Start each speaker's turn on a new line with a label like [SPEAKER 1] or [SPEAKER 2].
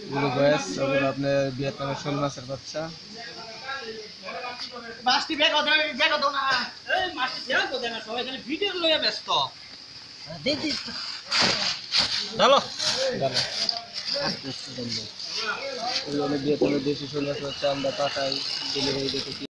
[SPEAKER 1] এগুলো বয়স ওগুলো আপনার ভিয়েতনামের শোল মাছের বাচ্চা।
[SPEAKER 2] মাছটি বেগ দাও না, এই মাছটি বেগ দাও না, সবাই খালি ভিডিও লইয়া ব্যস্ত। দে ডালো
[SPEAKER 1] ডালো আস্তে আস্তে ডালবো। এগুলো ভিয়েতনামের দেশি শোল মাছের বাচ্চা আমরা পাঠাই ডেলিভারি দিতে।